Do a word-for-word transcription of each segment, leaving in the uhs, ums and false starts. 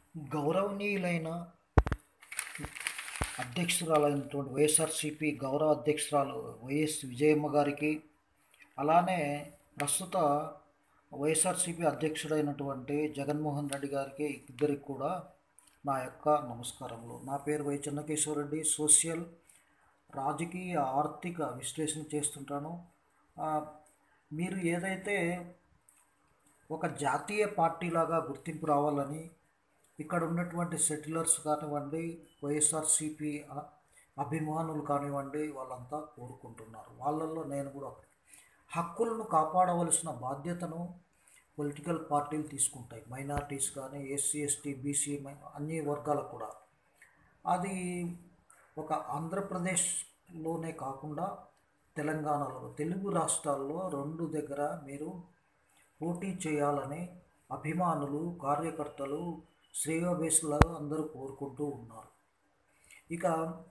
గౌరవనీయులైన అధ్యక్షురాలైనటువంటి వైఎస్ఆర్సిపి గౌరవ అధ్యక్షురాలు వైఎస్ విజయమ్మ గారికి, అలానే ప్రస్తుత వైఎస్ఆర్సిపి అధ్యక్షుడైనటువంటి జగన్మోహన్ రెడ్డి గారికి ఇద్దరికి కూడా నా యొక్క నమస్కారములు. నా పేరు వై చెన్నకేశ్వరరెడ్డి. సోషల్, రాజకీయ, ఆర్థిక విశ్లేషణ చేస్తుంటాను. మీరు ఏదైతే ఒక జాతీయ పార్టీలాగా గుర్తింపు రావాలని ఇక్కడ ఉన్నటువంటి సెటిలర్స్ కానివ్వండి, వైఎస్ఆర్సిపి అభిమానులు కానివ్వండి, వాళ్ళంతా కోరుకుంటున్నారు. వాళ్ళల్లో నేను కూడా ఒకటి. హక్కులను కాపాడవలసిన బాధ్యతను పొలిటికల్ పార్టీలు తీసుకుంటాయి. మైనారిటీస్ కానీ, ఎస్సీ ఎస్టీ బీసీ అన్ని వర్గాలకు కూడా. అది ఒక ఆంధ్రప్రదేశ్లోనే కాకుండా తెలంగాణలో, తెలుగు రాష్ట్రాల్లో రెండు దగ్గర మీరు పోటీ చేయాలని అభిమానులు, కార్యకర్తలు, శ్రేయోభిలాషులు అందరూ కోరుకుంటూ ఉన్నారు. ఇక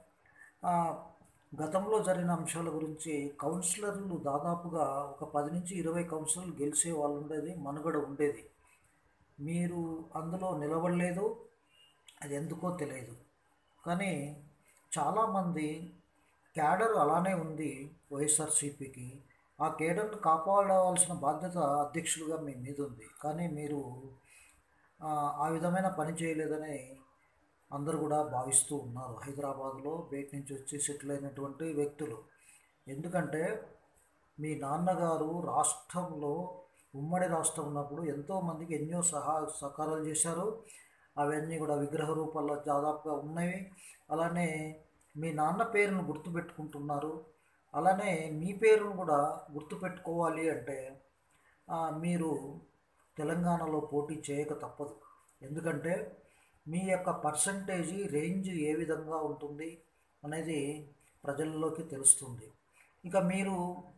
గతంలో జరిగిన అంశాల గురించి, కౌన్సిలర్లు దాదాపుగా ఒక పది నుంచి ఇరవై కౌన్సిలర్లు గెలిచే వాళ్ళు ఉండేది, మనుగడ ఉండేది. మీరు అందులో నిలబడలేదు, అది ఎందుకో తెలియదు. కానీ చాలామంది క్యాడర్ అలానే ఉంది వైఎస్ఆర్సీపీకి. ఆ కేడర్ను కాపాడవలసిన బాధ్యత అధ్యక్షులుగా మీ మీద ఉంది. కానీ మీరు ఆ విధమైన పని చేయలేదని అందరూ కూడా భావిస్తూ ఉన్నారు. హైదరాబాద్లో బయట నుంచి వచ్చి సెటిల్ అయినటువంటి వ్యక్తులు. ఎందుకంటే మీ నాన్నగారు రాష్ట్రంలో, ఉమ్మడి రాష్ట్రం ఉన్నప్పుడు ఎంతోమందికి ఎన్నో సహా సహకారాలు చేశారు. అవన్నీ కూడా విగ్రహ రూపాల్లో దాదాపుగా ఉన్నవి. అలానే మీ నాన్న పేరును గుర్తుపెట్టుకుంటున్నారు. అలానే మీ పేరును కూడా గుర్తుపెట్టుకోవాలి అంటే మీరు తెలంగాణలో పోటీ చేయక తప్పదు. ఎందుకంటే మీ యొక్క పర్సంటేజీ రేంజ్ ఏ విధంగా ఉంటుంది అనేది ప్రజల్లోకి తెలుస్తుంది. ఇక మీరు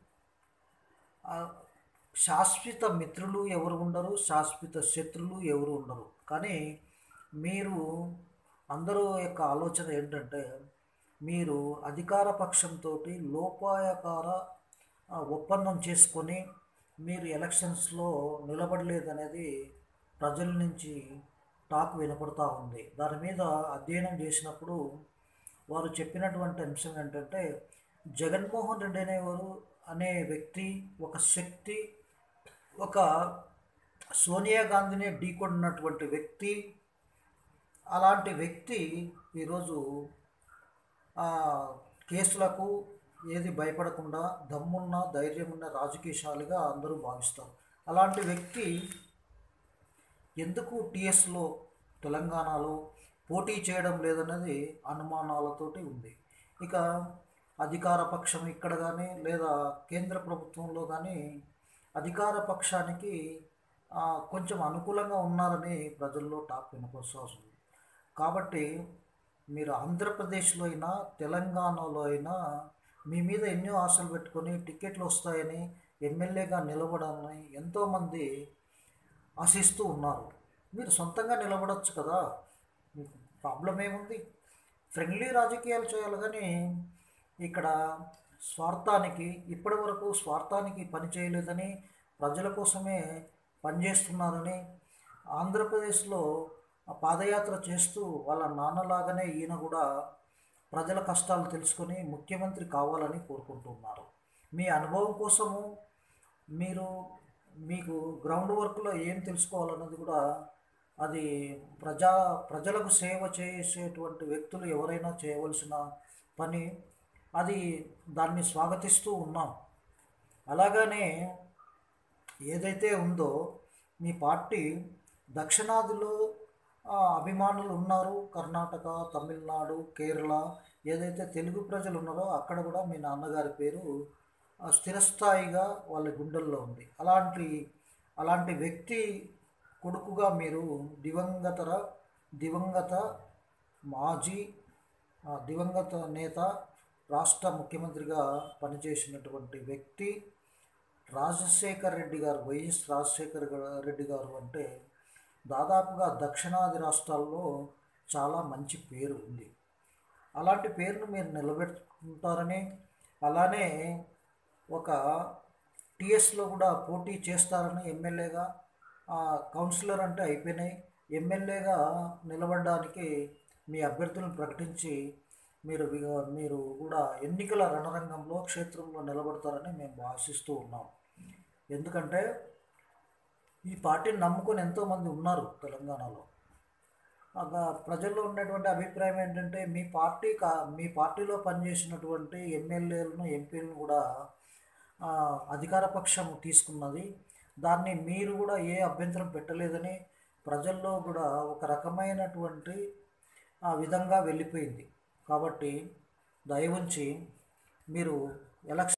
శాశ్వత మిత్రులు ఎవరు ఉండరు, శాశ్వత శత్రులు ఎవరు ఉండరు. కానీ మీరు అందరూ యొక్క ఆలోచన ఏంటంటే, మీరు అధికార పక్షంతో లోపాయకార ఒప్పందం చేసుకొని మీరు ఎలక్షన్స్లో నిలబడలేదనేది ప్రజల నుంచి టాక్ వినపడుతూ ఉంది. దాని మీద అధ్యయనం చేసినప్పుడు వారు చెప్పినటువంటి అంశం ఏంటంటే, జగన్మోహన్ రెడ్డి అనేవారు అనే వ్యక్తి ఒక శక్తి, ఒక సోనియా గాంధీని ఢీకొన్నటువంటి వ్యక్తి. అలాంటి వ్యక్తి ఈరోజు కేసులకు ఏది భయపడకుండా దమ్మున్న, ధైర్యమున్న రాజకీయశాలిగా అందరూ భావిస్తారు. అలాంటి వ్యక్తి ఎందుకు టీఎస్లో తెలంగాణలో పోటీ చేయడం లేదన్నది అనుమానాలతోటి ఉంది. ఇక అధికార పక్షం ఇక్కడ కానీ లేదా కేంద్ర ప్రభుత్వంలో కానీ అధికార పక్షానికి కొంచెం అనుకూలంగా ఉన్నారని ప్రజల్లో టాక్ వినపడుతుంది. కాబట్టి మీరు ఆంధ్రప్రదేశ్లో అయినా తెలంగాణలో అయినా మీ మీద ఎన్నో ఆశలు పెట్టుకొని టికెట్లు వస్తాయని, ఎమ్మెల్యేగా నిలబడాలని ఎంతోమంది ఆశిస్తూ ఉన్నారు. మీరు సొంతంగా నిలబడవచ్చు కదా, మీకు ప్రాబ్లం ఏముంది? ఫ్రెండ్లీ రాజకీయాలు చేయాలి. కానీ ఇక్కడ స్వార్థానికి, ఇప్పటి వరకు స్వార్థానికి పని చేయలేదని, ప్రజల కోసమే పనిచేస్తున్నారని, ఆంధ్రప్రదేశ్లో పాదయాత్ర చేస్తూ వాళ్ళ నాన్నలాగానే ఈయన కూడా ప్రజల కష్టాలు తెలుసుకొని ముఖ్యమంత్రి కావాలని కోరుకుంటున్నారు. మీ అనుభవం కోసము మీరు మీకు గ్రౌండ్ వర్క్లో ఏం తెలుసుకోవాలన్నది కూడా, అది ప్రజా ప్రజలకు సేవ చేసేటువంటి వ్యక్తులు ఎవరైనా చేయవలసిన పని. అది దాన్ని స్వాగతిస్తూ ఉన్నాం. అలాగనే ఏదైతే ఉందో మీ పార్టీ దక్షిణాదిలో అభిమానులు ఉన్నారు. కర్ణాటక, తమిళనాడు, కేరళ ఏదైతే తెలుగు ప్రజలు ఉన్నారో అక్కడ కూడా మీ నాన్నగారి పేరు స్థిరస్థాయిగా వాళ్ళ గుండెల్లో ఉంది. అలాంటి అలాంటి వ్యక్తి కొడుకుగా మీరు దివంగతర దివంగత మాజీ దివంగత నేత, రాష్ట్ర ముఖ్యమంత్రిగా పనిచేసినటువంటి వ్యక్తి రాజశేఖర్ రెడ్డి గారు, వైఎస్ రాజశేఖర్ రెడ్డి గారు అంటే దాదాపుగా దక్షిణాది రాష్ట్రాల్లో చాలా మంచి పేరు ఉంది. అలాంటి పేరును మీరు నిలబెట్టుకుంటారని, అలానే ఒక టీఎస్లో కూడా పోటీ చేస్తారని, ఎమ్మెల్యేగా కౌన్సిలర్ అంటే అయిపోయినాయి, ఎమ్మెల్యేగా నిలబడడానికి మీ అభ్యర్థులను ప్రకటించి మీరు వి- మీరు కూడా ఎన్నికల రణరంగంలో క్షేత్రంలో నిలబడతారని మేము ఆశిస్తూ ఉన్నాం. ఎందుకంటే ఈ పార్టీని నమ్ముకొని ఎంతోమంది ఉన్నారు తెలంగాణలో. అలా ప్రజల్లో ఉన్నటువంటి అభిప్రాయం ఏంటంటే మీ పార్టీ కా మీ పార్టీలో పనిచేసినటువంటి ఎమ్మెల్యేలను ఎంపీలను కూడా ఆ, అధికార పక్షం తీసుకున్నది. దాన్ని మీరు కూడా ఏ అభ్యంతరం పెట్టలేదని ప్రజల్లో కూడా ఒక రకమైనటువంటి ఆ విధంగా వెళ్ళిపోయింది. కాబట్టి దయ ఉంచి మీరు ఎలక్షన్